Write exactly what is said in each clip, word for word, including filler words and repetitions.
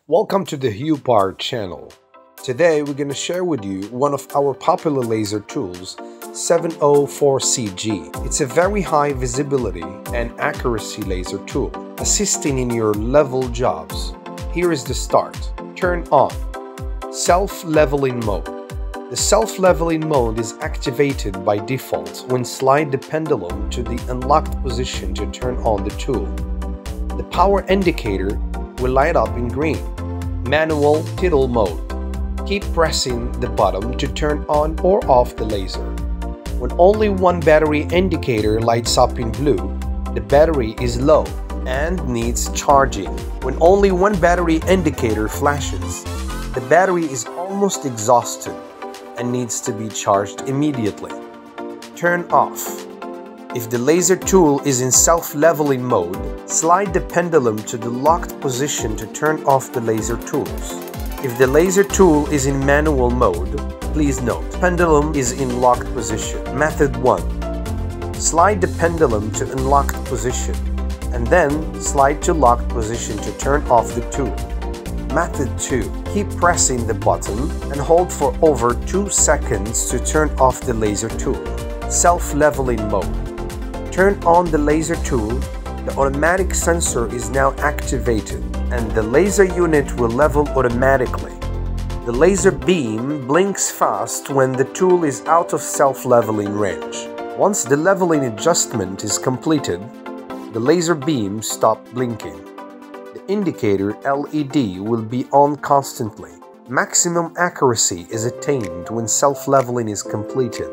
Welcome to the Huepar channel. Today we're going to share with you one of our popular laser tools, seven oh four C G. It's a very high visibility and accuracy laser tool, assisting in your level jobs. Here is the start. Turn on. Self-leveling mode. The self-leveling mode is activated by default when slide the pendulum to the unlocked position to turn on the tool. The power indicator will light up in green. Manual tittle mode. Keep pressing the button to turn on or off the laser. When only one battery indicator lights up in blue, the battery is low and needs charging. When only one battery indicator flashes, the battery is almost exhausted and needs to be charged immediately. Turn off. If the laser tool is in self-leveling mode, slide the pendulum to the locked position to turn off the laser tools. If the laser tool is in manual mode, please note, pendulum is in locked position. Method one. Slide the pendulum to unlocked position, and then slide to locked position to turn off the tool. Method two. Keep pressing the button and hold for over two seconds to turn off the laser tool. Self-leveling mode. Turn on the laser tool, the automatic sensor is now activated and the laser unit will level automatically. The laser beam blinks fast when the tool is out of self-leveling range. Once the leveling adjustment is completed, the laser beam stops blinking. The indicator L E D will be on constantly. Maximum accuracy is attained when self-leveling is completed.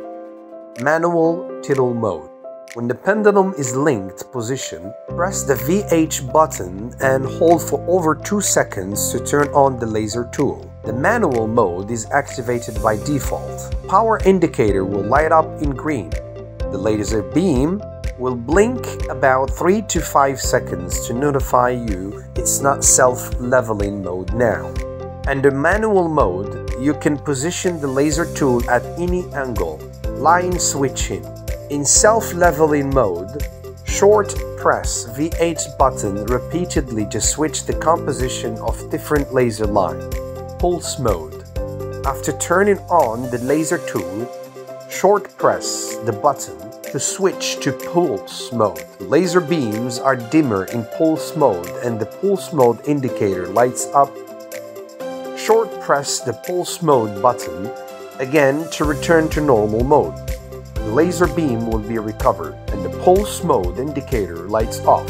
Manual tittle mode. When the pendulum is linked position, press the V H button and hold for over two seconds to turn on the laser tool. The manual mode is activated by default. Power indicator will light up in green. The laser beam will blink about three to five seconds to notify you it's not self-leveling mode now. Under manual mode, you can position the laser tool at any angle. Line switching. In self-leveling mode, short press V H button repeatedly to switch the composition of different laser line. Pulse mode. After turning on the laser tool, short press the button to switch to pulse mode. Laser beams are dimmer in pulse mode and the pulse mode indicator lights up. Short press the pulse mode button again to return to normal mode. The laser beam will be recovered and the pulse mode indicator lights off.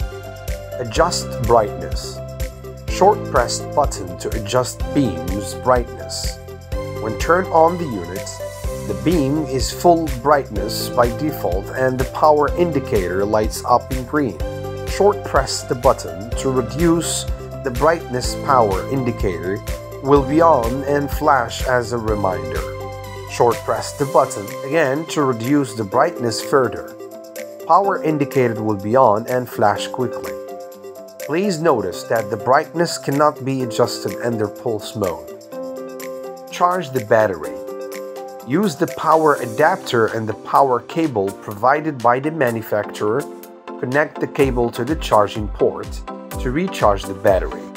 Adjust brightness. Short pressed button to adjust beam's brightness. When turned on the unit, the beam is full brightness by default and the power indicator lights up in green. Short press the button to reduce the brightness. Power indicator will be on and flash as a reminder. Short press the button again to reduce the brightness further. Power indicator will be on and flash quickly. Please notice that the brightness cannot be adjusted under pulse mode. Charge the battery. Use the power adapter and the power cable provided by the manufacturer. Connect the cable to the charging port to recharge the battery.